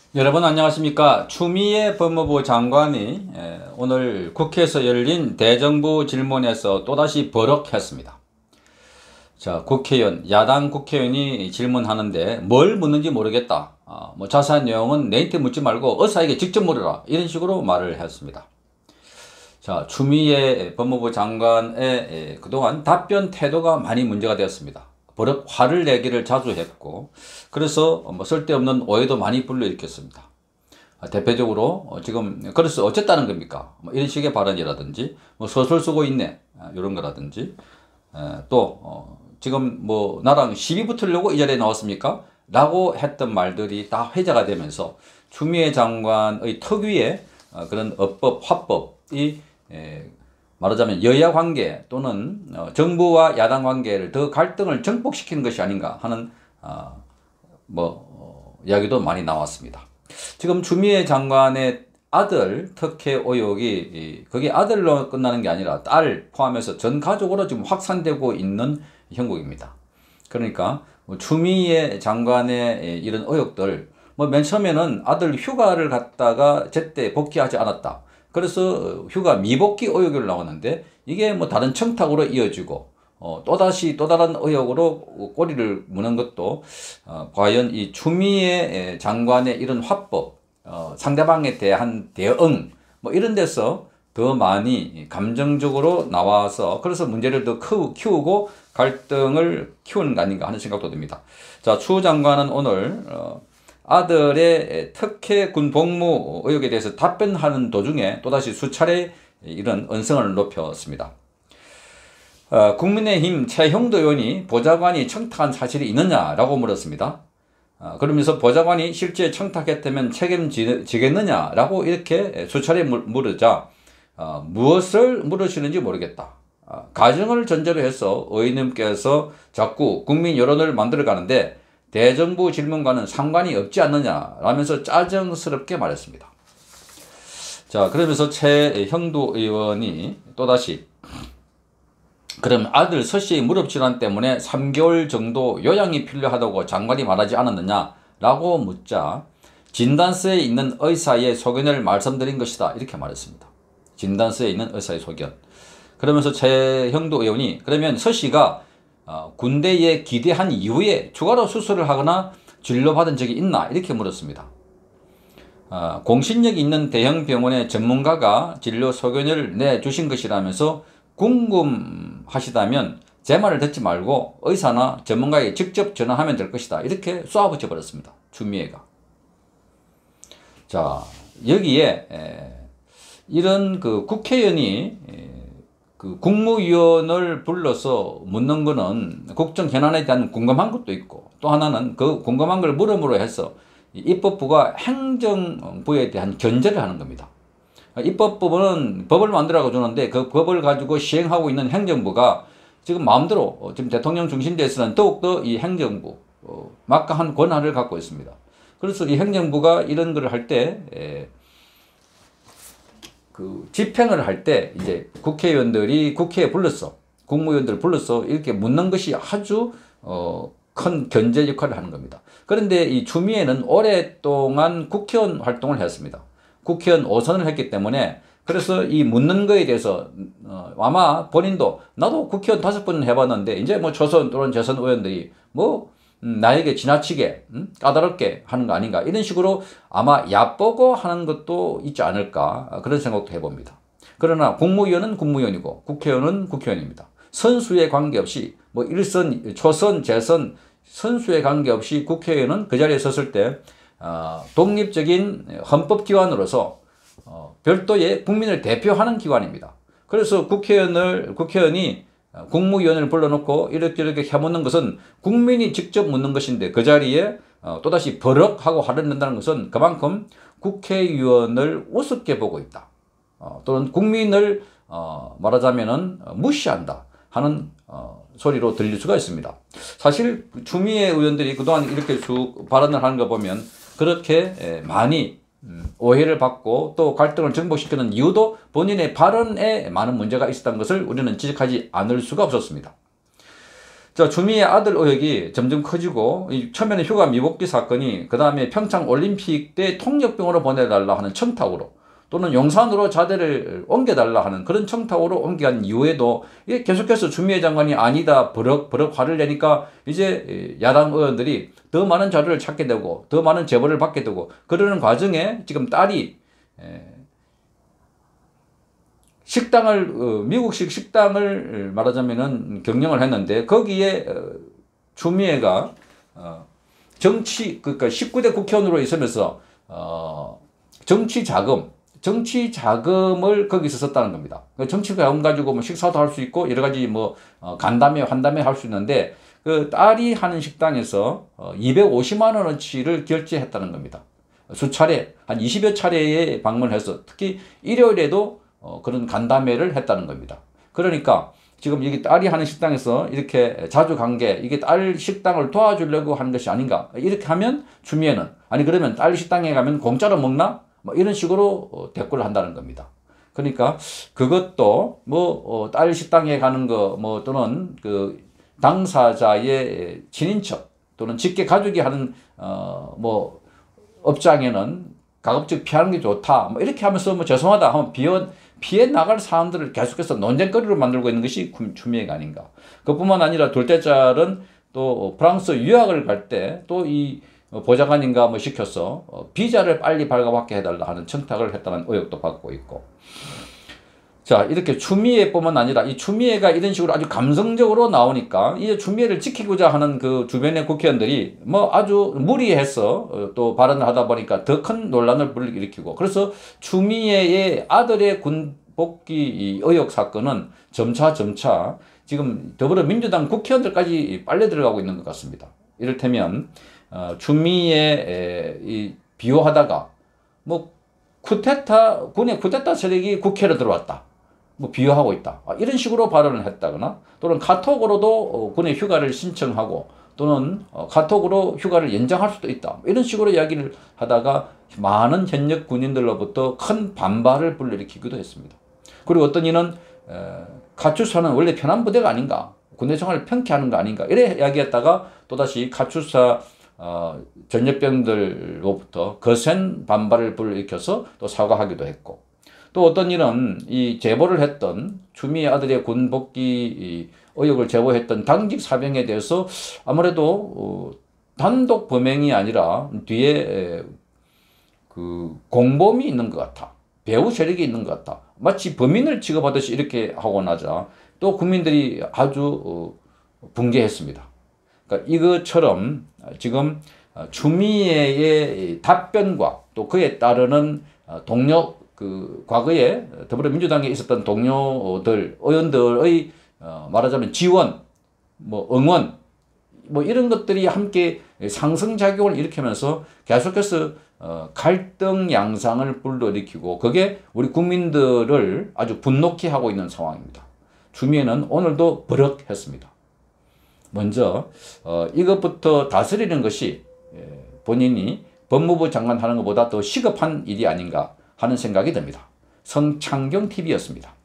여러분 안녕하십니까. 추미애 법무부 장관이 오늘 국회에서 열린 대정부 질문에서 또다시 버럭했습니다. 자, 야당 국회의원이 질문하는데 뭘 묻는지 모르겠다. 뭐 자세한 내용은 내한테 묻지 말고 의사에게 직접 물어라. 이런 식으로 말을 했습니다. 자, 추미애 법무부 장관의 그동안 답변 태도가 많이 문제가 되었습니다. 버럭 화를 내기를 자주 했고, 그래서 뭐 쓸데없는 오해도 많이 불러일으켰습니다. 대표적으로 지금 그래서 어쨌다는 겁니까? 뭐 이런 식의 발언이라든지, 뭐 소설 쓰고 있네, 이런 거라든지, 또 지금 뭐 나랑 시비 붙으려고 이 자리에 나왔습니까? 라고 했던 말들이 다 회자가 되면서 추미애 장관의 특유의 그런 어법, 화법이 말하자면 여야 관계 또는 정부와 야당 관계를 더 갈등을 증폭시키는 것이 아닌가 하는 이야기도 많이 나왔습니다. 지금 추미애 장관의 아들 특혜 의혹이 그게 아들로 끝나는 게 아니라 딸 포함해서 전 가족으로 지금 확산되고 있는 형국입니다. 그러니까 추미애 장관의 이런 의혹들, 맨 처음에는 아들 휴가를 갔다가 제때 복귀하지 않았다. 그래서 휴가 미복귀 의혹이 나왔는데 이게 뭐 다른 청탁으로 이어지고 또다시 또 다른 의혹으로 꼬리를 무는 것도 과연 이 추미애 장관의 이런 화법, 상대방에 대한 대응 뭐 이런 데서 더 많이 감정적으로 나와서 그래서 문제를 더 키우고 갈등을 키우는 거 아닌가 하는 생각도 듭니다. 자, 추 장관은 오늘 아들의 특혜 군 복무 의혹에 대해서 답변하는 도중에 또다시 수차례 이런 언성을 높였습니다. 국민의힘 최형도 의원이 보좌관이 청탁한 사실이 있느냐라고 물었습니다. 그러면서 보좌관이 실제 청탁했다면 책임지겠느냐라고 이렇게 수차례 물으자 무엇을 물으시는지 모르겠다. 가정을 전제로 해서 의원님께서 자꾸 국민 여론을 만들어 가는데 대정부 질문과는 상관이 없지 않느냐라면서 짜증스럽게 말했습니다. 자, 그러면서 최형도 의원이 또다시 그럼 아들 서씨의 무릎질환 때문에 3개월 정도 요양이 필요하다고 장관이 말하지 않았느냐라고 묻자 진단서에 있는 의사의 소견을 말씀드린 것이다 이렇게 말했습니다. 진단서에 있는 의사의 소견. 그러면서 최형도 의원이 그러면 서씨가 군대에 기대한 이후에 추가로 수술을 하거나 진료받은 적이 있나 이렇게 물었습니다. 공신력이 있는 대형 병원의 전문가가 진료 소견을 내주신 것이라면서 궁금하시다면 제 말을 듣지 말고 의사나 전문가에게 직접 전화하면 될 것이다 이렇게 쏘아붙여 버렸습니다. 추미애가. 자, 여기에 이런 그 국회의원이 그 국무위원을 불러서 묻는 거는 국정 현안에 대한 궁금한 것도 있고 또 하나는 그 궁금한 걸 물음으로 해서 입법부가 행정부에 대한 견제를 하는 겁니다. 입법부는 법을 만들어 주는데 그 법을 가지고 시행하고 있는 행정부가 지금 마음대로 지금 대통령 중심대에서는 더욱더 이 행정부 막강한 권한을 갖고 있습니다. 그래서 이 행정부가 이런 걸 할 때 그 집행을 할 때 이제 국회의원들이 국회에 불러서 국무위원들을 불러서 이렇게 묻는 것이 아주 큰 견제 역할을 하는 겁니다. 그런데 이 추미애는 오랫동안 국회의원 활동을 했습니다. 국회의원 5선을 했기 때문에 그래서 이 묻는 거에 대해서 아마 본인도 나도 국회의원 5번 해봤는데 이제 뭐 초선 또는 재선 의원들이 뭐 나에게 지나치게 까다롭게 하는 거 아닌가 이런 식으로 아마 얕보고 하는 것도 있지 않을까 그런 생각도 해봅니다. 그러나 국무위원은 국무위원이고 국회의원은 국회의원입니다. 선수에 관계없이 뭐 1선, 초선, 재선 선수에 관계없이 국회의원은 그 자리에 섰을 때 독립적인 헌법기관으로서 별도의 국민을 대표하는 기관입니다. 그래서 국회의원이 국무위원을 불러놓고 이렇게 해묻는 것은 국민이 직접 묻는 것인데 그 자리에 또다시 버럭하고 화를 낸다는 것은 그만큼 국회의원을 우습게 보고 있다. 또는 국민을 말하자면은 무시한다 하는 소리로 들릴 수가 있습니다. 사실 추미애 의원들이 그동안 이렇게 쭉 발언을 하는 거 보면 그렇게 많이 오해를 받고 또 갈등을 증폭시키는 이유도 본인의 발언에 많은 문제가 있었던 것을 우리는 지적하지 않을 수가 없었습니다. 자, 주미의 아들 의혹이 점점 커지고, 처음에는 휴가 미복귀 사건이, 그 다음에 평창 올림픽 때 통역병으로 보내달라 하는 청탁으로, 또는 용산으로 자대를 옮겨달라 하는 그런 청탁으로 옮겨간 이후에도 이게 계속해서 주미애 장관이 아니다 버럭 화를 내니까 이제 야당 의원들이 더 많은 자료를 찾게 되고 더 많은 제보를 받게 되고, 그러는 과정에 지금 딸이 식당을 미국식 식당을 말하자면은 경영을 했는데, 거기에 주미애가 그러니까 19대 국회의원으로 있으면서 정치 자금을 거기서 썼다는 겁니다. 정치 자금 가지고 뭐 식사도 할 수 있고 여러 가지 뭐 간담회 환담회 할 수 있는데, 그 딸이 하는 식당에서 250만 원어치를 결제했다는 겁니다. 수차례 한 20여 차례에 방문해서 특히 일요일에도 그런 간담회를 했다는 겁니다. 그러니까 지금 여기 딸이 하는 식당에서 이렇게 자주 간 게 이게 딸 식당을 도와주려고 하는 것이 아닌가. 이렇게 하면 주미애는, 아니 그러면 딸 식당에 가면 공짜로 먹나? 뭐 이런 식으로 대꾸를 한다는 겁니다. 그러니까 그것도 뭐 딸 식당에 가는 거 뭐 또는 그 당사자의 친인척 또는 직계 가족이 하는 뭐 업장에는 가급적 피하는 게 좋다. 뭐 이렇게 하면서 뭐 죄송하다 하면 피해 나갈 사람들을 계속해서 논쟁거리로 만들고 있는 것이 주미애가 아닌가. 그뿐만 아니라 둘째 딸은 또 프랑스 유학을 갈 때 또 이 보좌관인가 뭐 시켜서 비자를 빨리 발급받게 해달라 하는 청탁을 했다는 의혹도 받고 있고. 자, 이렇게 주미애뿐만 아니라 이 주미애가 이런 식으로 아주 감성적으로 나오니까 이 주미애를 지키고자 하는 그 주변의 국회의원들이 뭐 아주 무리해서 또 발언을 하다 보니까 더 큰 논란을 불러일으키고, 그래서 주미애의 아들의 군복귀 의혹 사건은 점차 지금 더불어민주당 국회의원들까지 빨려 들어가고 있는 것 같습니다. 이를테면 주미애 비호하다가 뭐 군의 쿠데타 세력이 국회로 들어왔다, 뭐 비호하고 있다, 이런 식으로 발언을 했다거나, 또는 카톡으로도 군의 휴가를 신청하고 또는 카톡으로 휴가를 연장할 수도 있다, 이런 식으로 이야기를 하다가 많은 현역 군인들로부터 큰 반발을 불러일으키기도 했습니다. 그리고 어떤 이는 카투사는 원래 편한 부대가 아닌가, 군대 생활을 편케하는 거 아닌가, 이래 이야기했다가 또다시 카투사 전역병들로부터 거센 반발을 불러일으켜서 또 사과하기도 했고, 또 어떤 일은 이 제보를 했던 주미애 아들의 군복귀 의혹을 제보했던 당직 사병에 대해서 아무래도 단독 범행이 아니라 뒤에 그 공범이 있는 것 같아, 배후 세력이 있는 것 같아, 마치 범인을 취급하듯이 이렇게 하고 나자 또 국민들이 아주 붕괴했습니다. 그러니까 이것처럼 지금 주미애의 답변과 또 그에 따르는 동료, 그 과거에 더불어민주당에 있었던 동료들, 의원들의 말하자면 지원, 뭐 응원, 뭐 이런 것들이 함께 상승작용을 일으키면서 계속해서 갈등 양상을 불러일으키고, 그게 우리 국민들을 아주 분노케 하고 있는 상황입니다. 주미애는 오늘도 버럭했습니다. 먼저 이것부터 다스리는 것이 본인이 법무부 장관 하는 것보다 더 시급한 일이 아닌가 하는 생각이 듭니다. 성창경 TV였습니다.